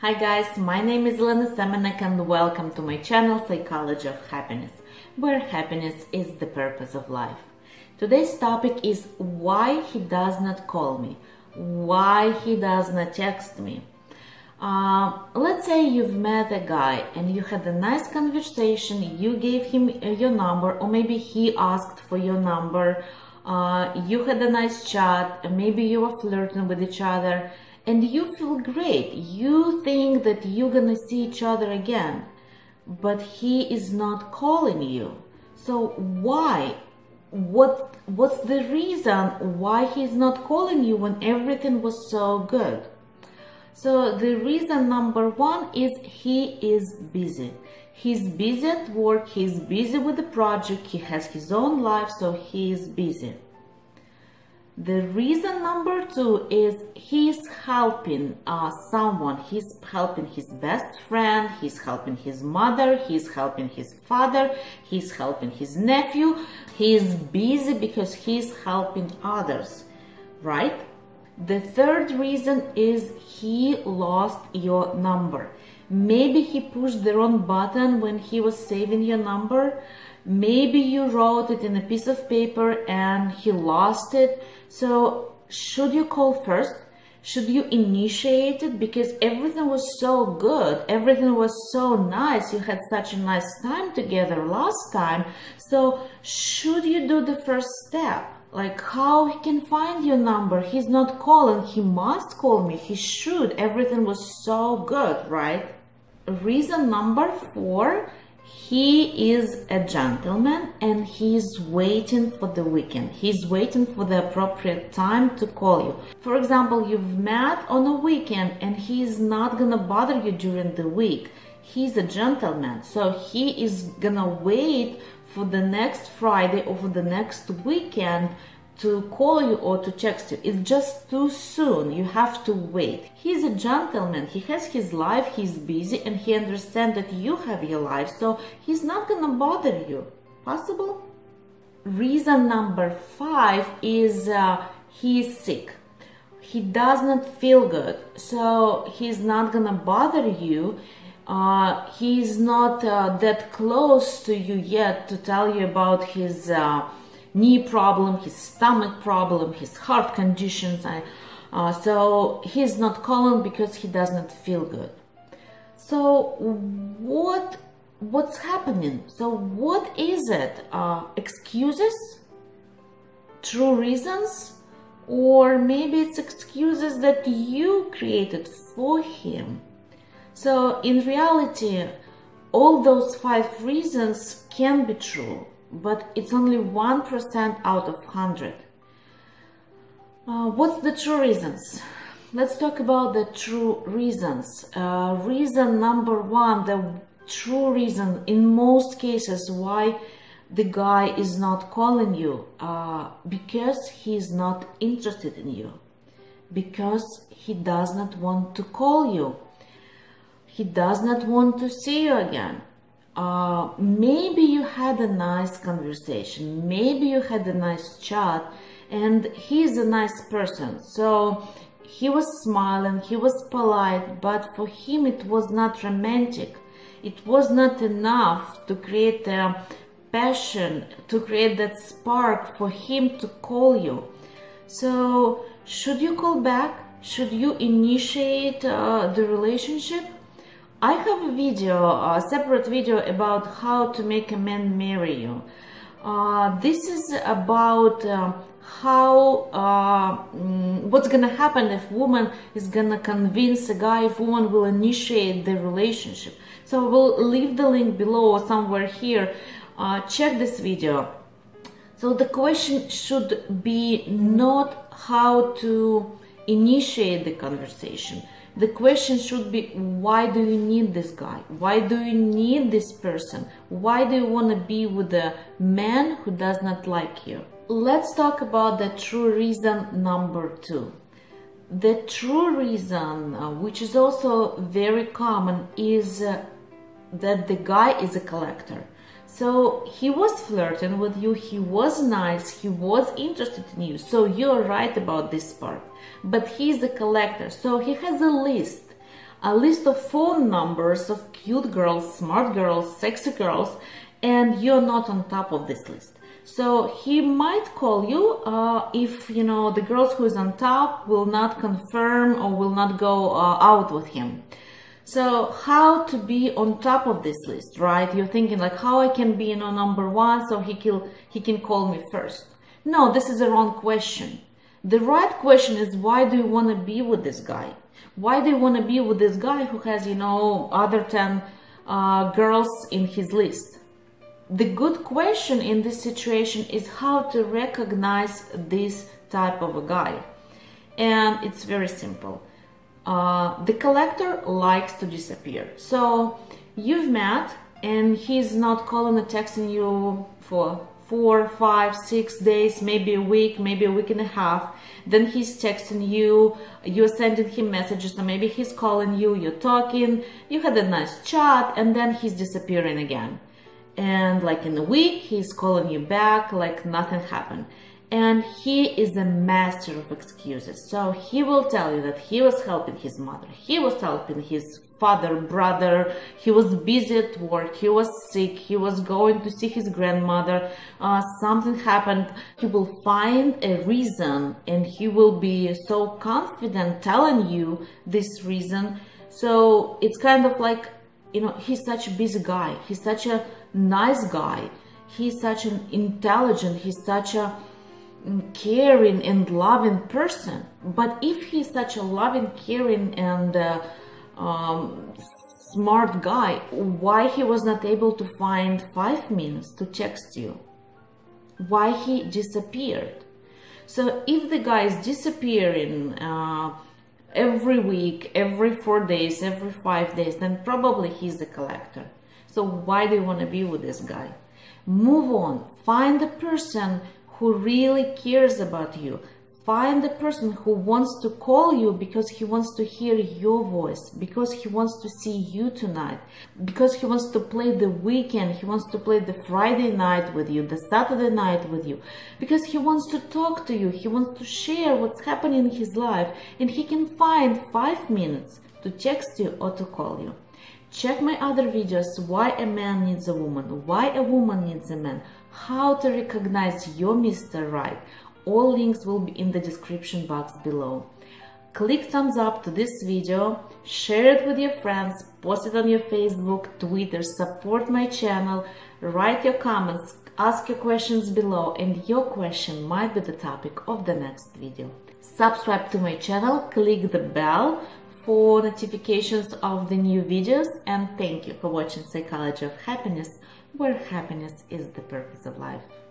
Hi guys, my name is Elena Semenek and welcome to my channel Psychology of Happiness, where happiness is the purpose of life. Today's topic is why he does not call me, why he does not text me. Let's say you've met a guy and you had a nice conversation, you gave him your number, or maybe he asked for your number, you had a nice chat, maybe you were flirting with each other, and you feel great. You think that you're gonna see each other again, but he is not calling you. So why? What's the reason why he's not calling you when everything was so good? So the reason number one is he is busy. He's busy at work, he's busy with the project, he has his own life, so he is busy. The reason number two is he's helping someone. He's helping his best friend, he's helping his mother, he's helping his father, he's helping his nephew. He's busy because he's helping others, right? The third reason is he lost your number. Maybe he pushed the wrong button when he was saving your number. Maybe you wrote it in a piece of paper and he lost it. So should you call first? Should you initiate it? Because everything was so good, everything was so nice, you had such a nice time together last time. So should you do the first step? Like, how he can find your number? He's not calling, he must call me, he should. Everything was so good, right? Reason number four, he is a gentleman and he's waiting for the weekend. He's waiting for the appropriate time to call you. For example, you've met on a weekend and he's not gonna bother you during the week. He's a gentleman, so he is gonna wait for the next Friday or for the next weekend to call you or to text you. It's just too soon. You have to wait. He's a gentleman. He has his life. He's busy and he understands that you have your life. So he's not gonna bother you. Possible? Reason number five is he's sick. He does not feel good. So he's not gonna bother you. He's not that close to you yet to tell you about his knee problem, his stomach problem, his heart conditions. So he's not calling because he does not feel good. So what's happening? So what is it? Excuses? True reasons? Or maybe it's excuses that you created for him. So in reality, all those 5 reasons can be true, but it's only 1% out of 100. What's the true reasons? Let's talk about the true reasons. Reason number one, the true reason in most cases why the guy is not calling you, because he's not interested in you, because he does not want to call you. He does not want to see you again. Maybe you had a nice conversation, maybe you had a nice chat, and he's a nice person. So he was smiling, he was polite, but for him it was not romantic. It was not enough to create a passion, to create that spark for him to call you. So should you call back? Should you initiate the relationship? I have a video, a separate video about how to make a man marry you. This is about what's gonna happen if woman is gonna convince a guy, if woman will initiate the relationship. So we'll leave the link below or somewhere here. Check this video. So the question should be not how to initiate the conversation. The question should be, why do you need this guy? Why do you need this person? Why do you want to be with a man who does not like you? Let's talk about the true reason number two. The true reason, which is also very common, is that the guy is a collector. So he was flirting with you, he was nice, he was interested in you, so you're right about this part. But he's a collector, so he has a list a list of phone numbers of cute girls, smart girls, sexy girls, and you're not on top of this list. So he might call you if, you know, the girls who is on top will not confirm or will not go out with him. So how to be on top of this list, right? You're thinking like, how I can be, you know, number one so he can call me first. No, this is the wrong question. The right question is, why do you want to be with this guy? Why do you want to be with this guy who has, you know, other 10 girls in his list? The good question in this situation is how to recognize this type of a guy. And it's very simple. The collector likes to disappear. So you've met and he's not calling or texting you for 4, 5, 6 days, maybe a week and a half. Then he's texting you, you're sending him messages, or maybe he's calling you, you're talking, you had a nice chat, and then he's disappearing again. And like in a week, he's calling you back like nothing happened. And he is a master of excuses. So he will tell you that he was helping his mother, he was helping his father, brother, he was busy at work, he was sick, he was going to see his grandmother, something happened. He will find a reason and he will be so confident telling you this reason. So it's kind of like, you know, he's such a busy guy, he's such a nice guy, he's such an intelligent, he's such a caring and loving person. But if he's such a loving, caring and smart guy, why he was not able to find 5 minutes to text you? Why he disappeared? So if the guy is disappearing every week, every 4 days, every 5 days, then probably he's a collector. So why do you want to be with this guy? Move on. Find the person who really cares about you. Find the person who wants to call you because he wants to hear your voice, because he wants to see you tonight, because he wants to play the weekend, he wants to play the Friday night with you, the Saturday night with you, because he wants to talk to you, he wants to share what's happening in his life, and he can find 5 minutes to text you or to call you. Check my other videos, why a man needs a woman, why a woman needs a man, how to recognize your Mr. Right. All links will be in the description box below. Click thumbs up to this video, share it with your friends, post it on your Facebook, Twitter, support my channel, write your comments, ask your questions below, and your question might be the topic of the next video. Subscribe to my channel, click the bell for notifications of the new videos, and thank you for watching Psychology of Happiness, where happiness is the purpose of life.